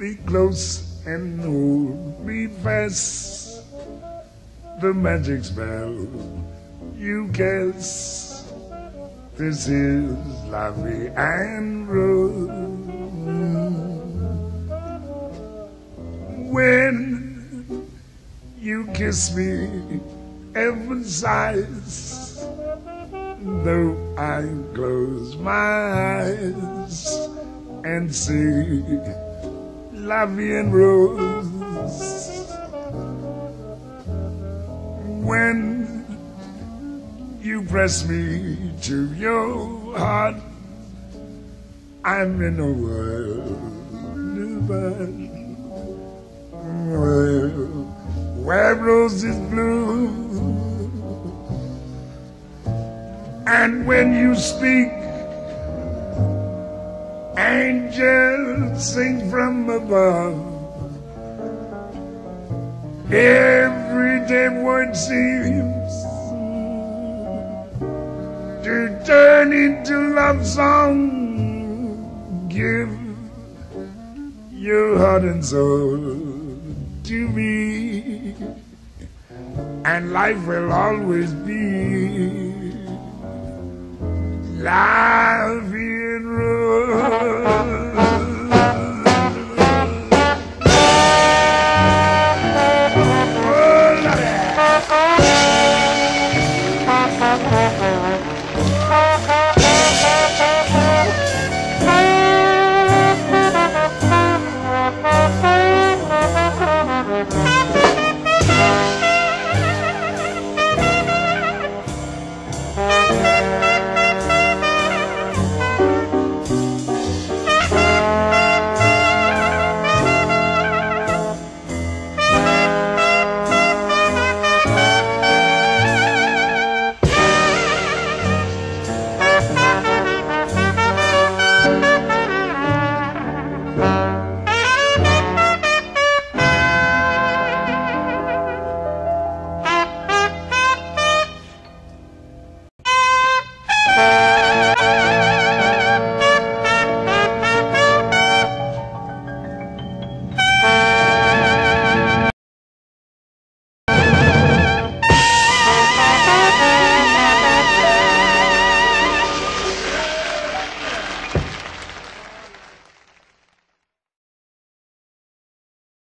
me close and hold me fast. The magic spell you cast. This is La Vie en Rose. When you kiss me, heaven sighs, though I close my eyes and see La Vie en Rose. When you press me to your heart, I'm in a world apart. Where roses bloom, and when you speak, angels sing from above. Every damn word seems to turn into love song. Give your heart and soul to me, and life will always be La Vie